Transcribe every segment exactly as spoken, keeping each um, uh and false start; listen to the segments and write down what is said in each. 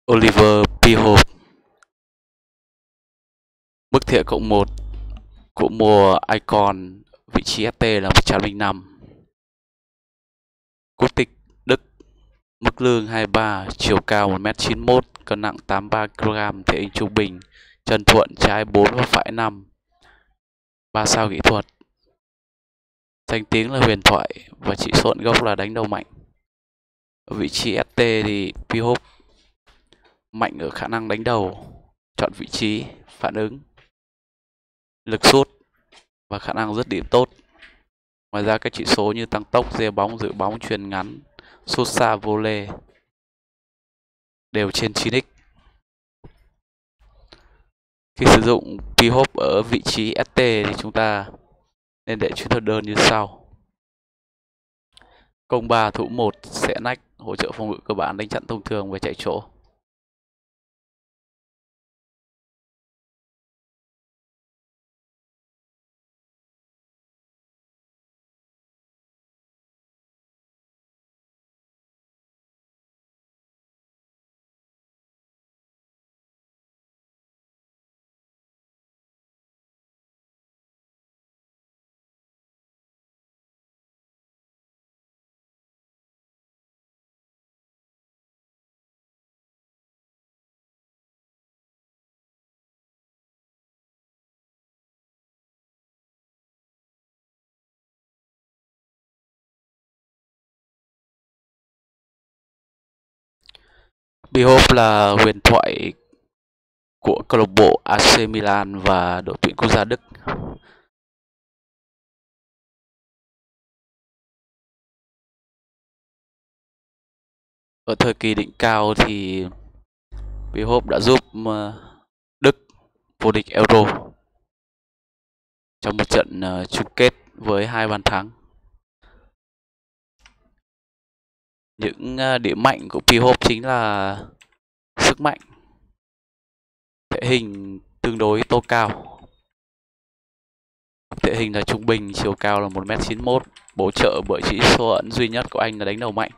Oliver Bierhoff, mức thiện cộng một của mùa Icon, vị trí ét tê là một trăm lẻ năm. Quốc tịch Đức, mức lương hai mươi ba, chiều cao một mét chín mươi mốt, cân nặng tám mươi ba ki lô gam, thể hình trung bình, chân thuận, trái bốn và phải năm, ba sao kỹ thuật. Danh tiếng là huyền thoại và chỉ số gốc là đánh đầu mạnh. Ở vị trí ét tê thì Bierhoff mạnh ở khả năng đánh đầu, chọn vị trí, phản ứng, lực sút và khả năng dứt điểm tốt. Ngoài ra các chỉ số như tăng tốc, giê bóng, giữ bóng, chuyền ngắn, sút xa, volley đều trên chín x. Khi sử dụng Bierhoff ở vị trí ét tê thì chúng ta nên để chiến thuật đơn như sau. Công ba thủ một, xẻ nách, hỗ trợ phòng ngự cơ bản, đánh chặn thông thường và chạy chỗ. Bierhoff là huyền thoại của câu lạc bộ a xê Milan và đội tuyển quốc gia Đức. Ở thời kỳ đỉnh cao thì Bierhoff đã giúp Đức vô địch Euro trong một trận chung kết với hai bàn thắng. Những điểm mạnh của Bierhoff chính là sức mạnh, thể hình tương đối tô cao. Thể hình là trung bình, chiều cao là một mét chín mươi mốt, bổ trợ bởi chỉ số ẩn duy nhất của anh là đánh đầu mạnh.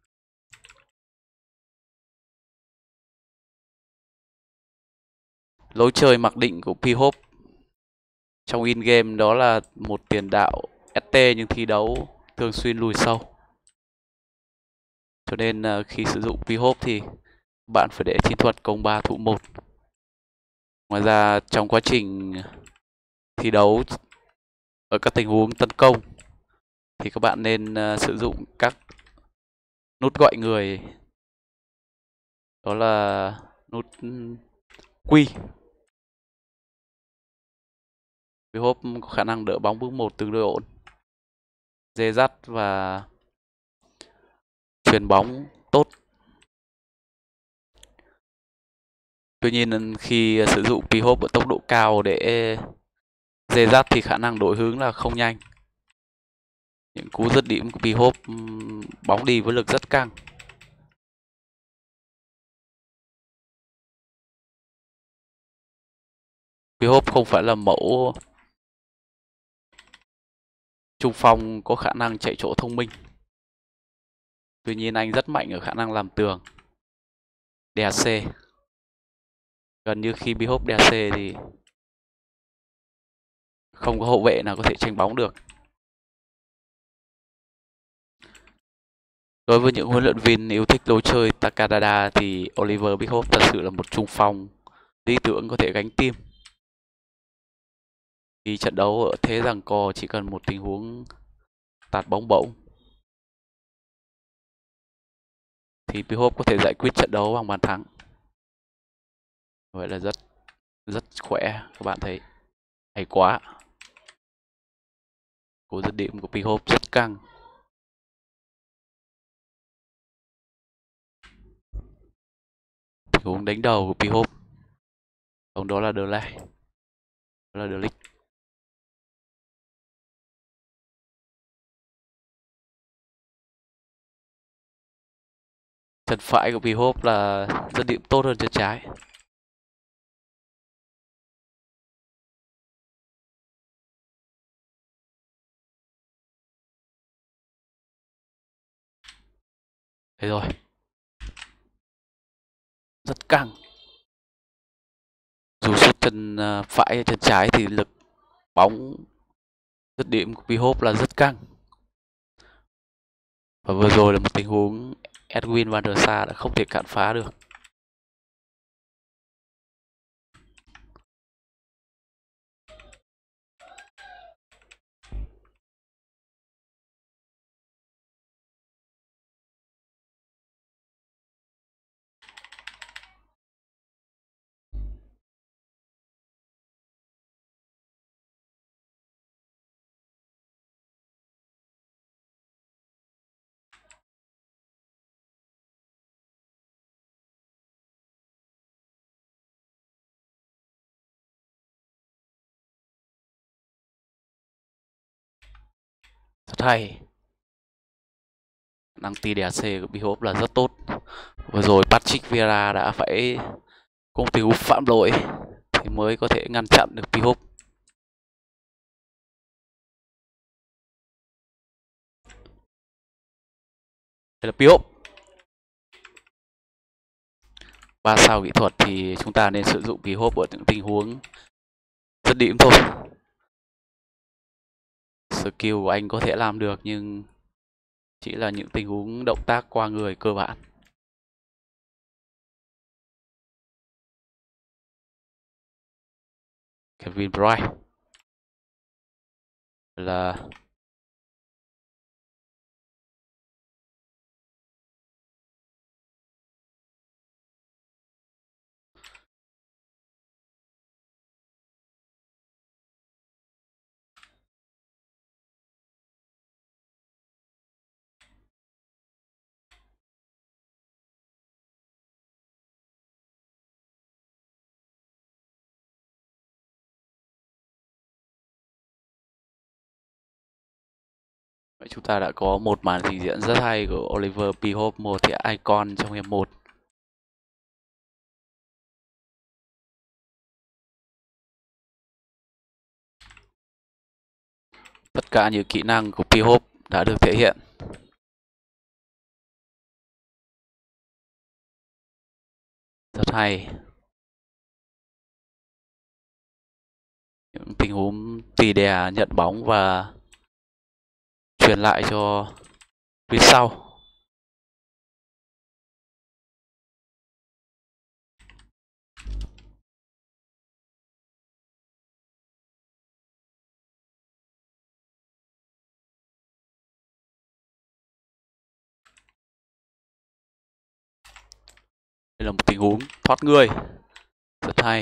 Lối chơi mặc định của Bierhoff trong in game đó là một tiền đạo ét tê nhưng thi đấu thường xuyên lùi sâu. Cho nên khi sử dụng Bierhoff thì bạn phải để chiến thuật công ba thủ một. Ngoài ra trong quá trình thi đấu ở các tình huống tấn công thì các bạn nên sử dụng các nút gọi người, đó là nút Q. Bierhoff có khả năng đỡ bóng bước một tương đối ổn, dè dắt và chuyền bóng tốt. Tuy nhiên khi sử dụng Bierhoff ở tốc độ cao để dè dắt thì khả năng đổi hướng là không nhanh. Những cú dứt điểm của Bierhoff bóng đi với lực rất căng. Bierhoff không phải là mẫu trung phong có khả năng chạy chỗ thông minh. Tuy nhiên anh rất mạnh ở khả năng làm tường, đè xê. Gần như khi Bierhoff đè xê thì không có hậu vệ nào có thể tranh bóng được. Đối với những huấn luyện viên yêu thích lối chơi Takadada thì Oliver Bierhoff thật sự là một trung phong lý tưởng có thể gánh team. Khi trận đấu ở thế giằng co chỉ cần một tình huống tạt bóng bổng thì Bierhoff có thể giải quyết trận đấu bằng bàn thắng. Vậy là rất rất khỏe, các bạn thấy hay quá. Cú dứt điểm của Bierhoff rất căng. Tình huống đánh đầu của Bierhoff, còn đó là De Ligt. Đó là De Ligt. Chân phải của Bierhoff là dứt điểm tốt hơn chân trái. Thế rồi. rất căng. Dù sút chân phải hay chân trái thì lực bóng dứt điểm của P-Hope là rất căng. Và vừa rồi là một tình huống Edwin van der Sar đã không thể cản phá được. Rất hay. Năng ti đê xê của P-Hope là rất tốt. Vừa rồi Patrick Vieira đã phải có một tình huống phạm lỗi thì mới có thể ngăn chặn được P-Hope. Đây là P-Hope. Ba sao kỹ thuật thì chúng ta nên sử dụng P-Hope ở những tình huống dứt điểm thôi. Skill của anh có thể làm được nhưng chỉ là những tình huống động tác qua người cơ bản. Kevin Bryant là vậy chúng ta đã có một màn trình diễn rất hay của Oliver P-Hope, một thì icon trong hiệp một. Tất cả những kỹ năng của P-Hope đã được thể hiện. Rất hay. Những tình huống tì đè nhận bóng và truyền lại cho phía sau. Đây là một tình huống thoát người rất hay.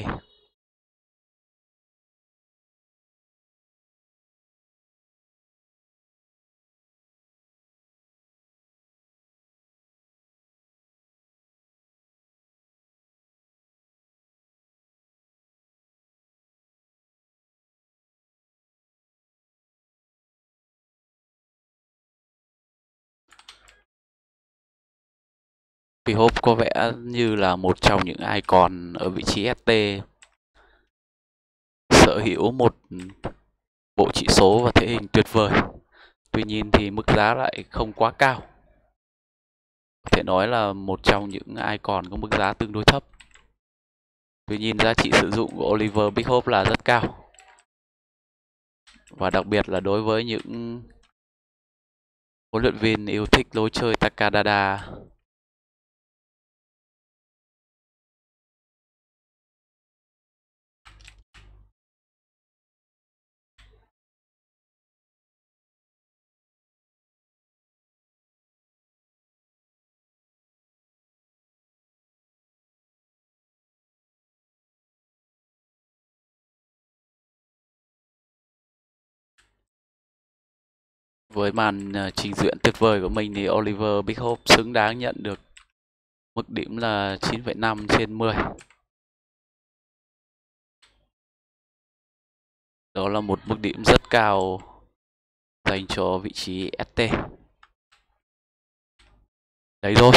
P-Hope có vẻ như là một trong những icon ở vị trí ét tê, sở hữu một bộ chỉ số và thể hình tuyệt vời. Tuy nhiên thì mức giá lại không quá cao. Có thể nói là một trong những icon có mức giá tương đối thấp. Tuy nhiên giá trị sử dụng của Oliver P-Hope là rất cao. Và đặc biệt là đối với những huấn luyện viên yêu thích lối chơi Takadada. Với màn trình diễn tuyệt vời của mình thì Oliver P-Hope xứng đáng nhận được mức điểm là chín phẩy năm trên mười. Đó là một mức điểm rất cao dành cho vị trí ét tê. Đấy rồi.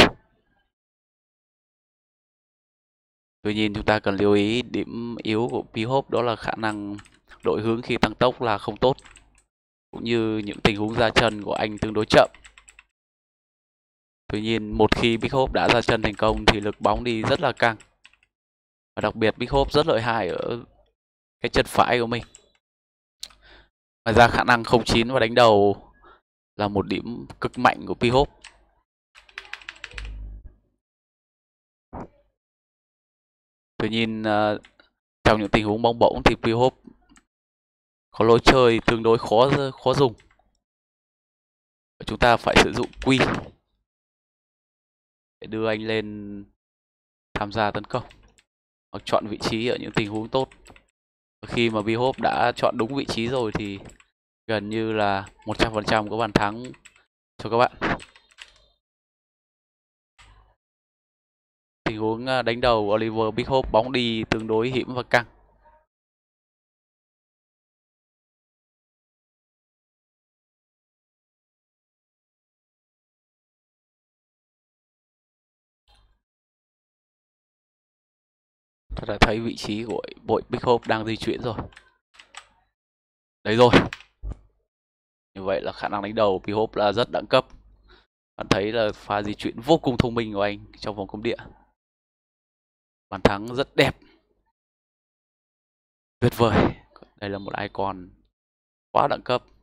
Tuy nhiên chúng ta cần lưu ý điểm yếu của P-Hope đó là khả năng đổi hướng khi tăng tốc là không tốt, cũng như những tình huống ra chân của anh tương đối chậm. Tuy nhiên một khi P-Hope đã ra chân thành công thì lực bóng đi rất là căng. Và đặc biệt Big Hope rất lợi hại ở cái chân phải của mình. Ngoài ra khả năng không chín và đánh đầu là một điểm cực mạnh của Big Hope. Tuy nhiên uh, trong những tình huống bong bổng thì Big Hope có lối chơi tương đối khó khó dùng. Chúng ta phải sử dụng quy để đưa anh lên tham gia tấn công hoặc chọn vị trí ở những tình huống tốt. Khi mà Big Hope đã chọn đúng vị trí rồi thì gần như là một trăm phần trăm có bàn thắng cho các bạn. Tình huống đánh đầu Oliver Big Hope, bóng đi tương đối hiểm và căng. Tôi đã thấy vị trí của bội Big Hope đang di chuyển rồi. Đấy rồi. Như vậy là khả năng đánh đầu Big Hope là rất đẳng cấp. Bạn thấy là pha di chuyển vô cùng thông minh của anh trong vòng cấm địa. Bàn thắng rất đẹp. Tuyệt vời. Đây là một icon quá đẳng cấp.